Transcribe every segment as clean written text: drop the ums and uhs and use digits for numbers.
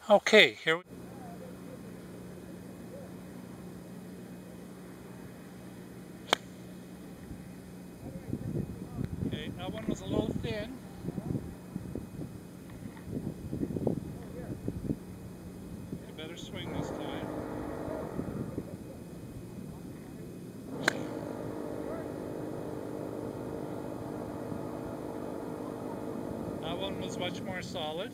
Okay, here we Okay, that one was a little thin. You better swing this time. That one was much more solid.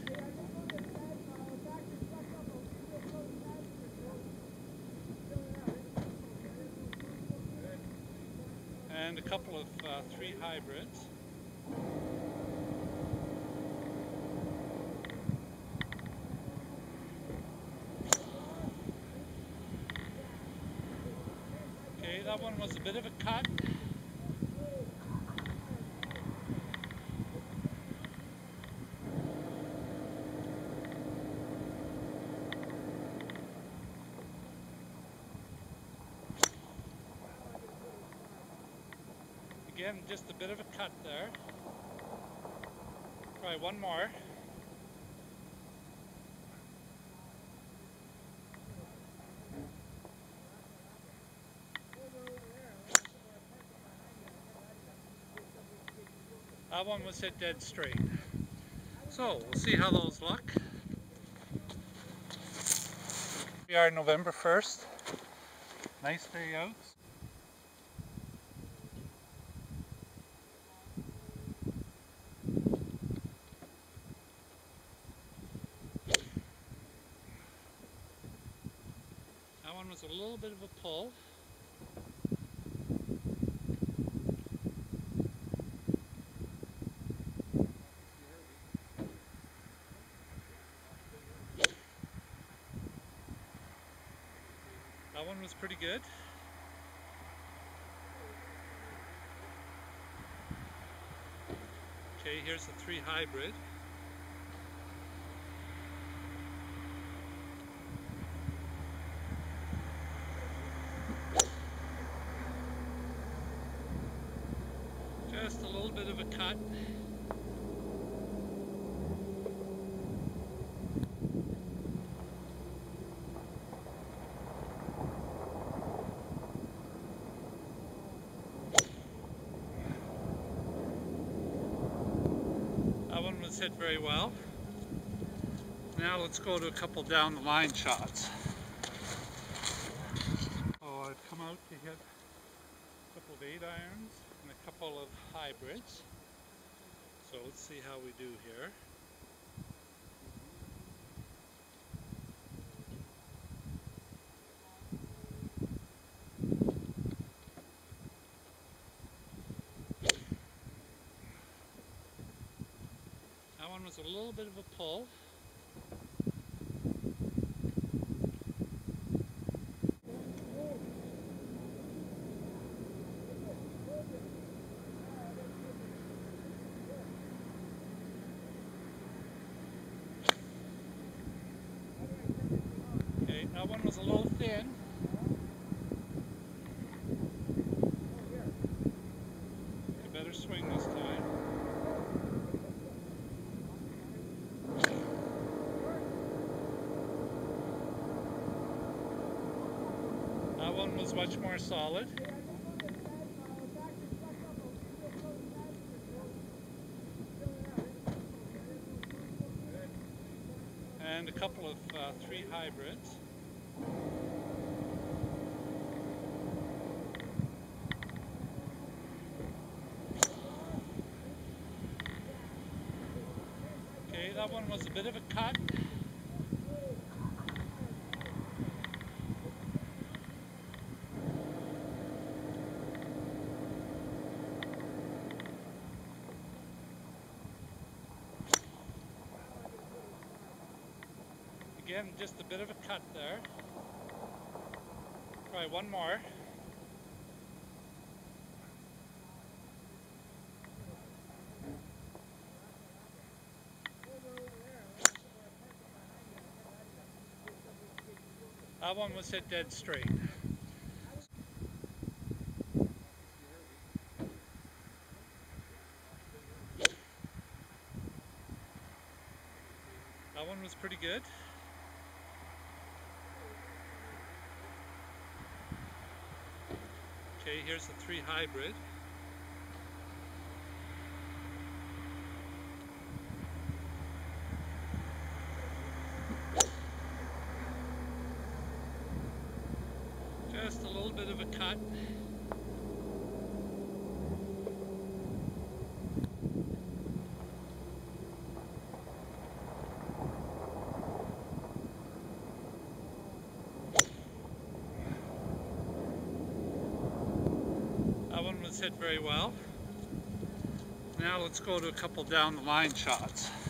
And a couple of 3 hybrids. Okay, that one was a bit of a cut. Again, just a bit of a cut there. Try one more. That one was hit dead straight. So, we'll see how those look. We are November 1st. Nice day out. That one was a little bit of a pull. That one was pretty good. Okay, here's the 3 hybrid. Just a little bit of a cut. That one was hit very well. Now let's go to a couple down the line shots. Oh, I've come out to hit a couple of 8 irons and a couple of hybrids. So let's see how we do here. That one was a little bit of a pull. Okay, that one was a little thin. You better swing this time. That one was much more solid. And a couple of 3 hybrids. Okay, that one was a bit of a cut. Again, just a bit of a cut there. Try one more. That one was hit dead straight. That one was pretty good. Okay, here's the 3 hybrid. Just a little bit of a cut. That one was hit very well. Now let's go to a couple down the line shots.